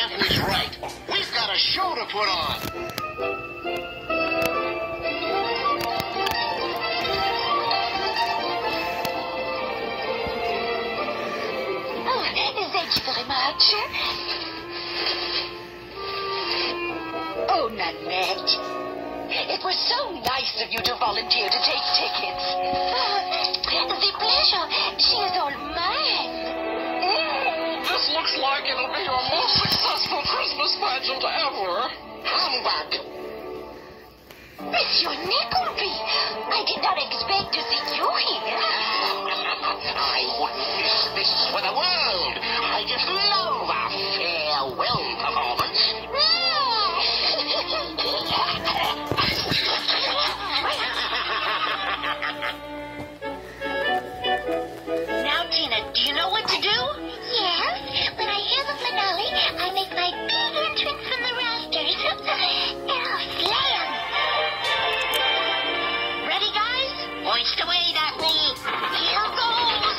Daphne's right. We've got a show to put on. Oh, thank you very much. Oh, Nanette. It was so nice of you to volunteer to take tickets. The pleasure. She is all mine. This looks like it'll be your most successful Christmas pageant ever. Humbug. Monsieur Nickleby, I did not expect to see you here. I wouldn't miss this for the world. I just love a farewell performance. Now, Tina, do you know what to do? Yes, when I hear the finale, I make my big entrance from the rafters. Now, slam! Ready, guys? Hoist away, Daphne. Here goes.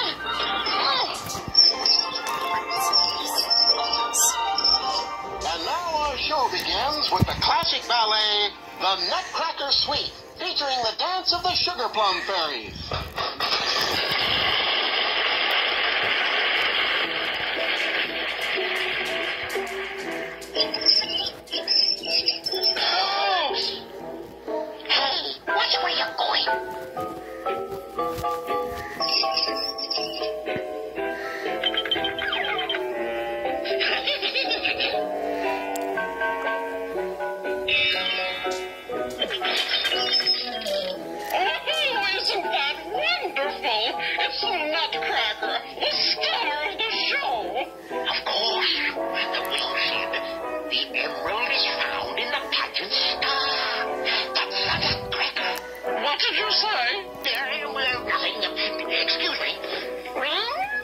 And now our show begins with the classic ballet, The Nutcracker Suite, featuring the dance of the Sugar Plum Fairies. Hey, watch where you're going. Oh, isn't that wonderful? It's the Nutcracker, the star of the show. Of course, the wheel said the emerald is found in the pageant star. That's the Nutcracker. What did you say? Well, nothing. Excuse me. Well,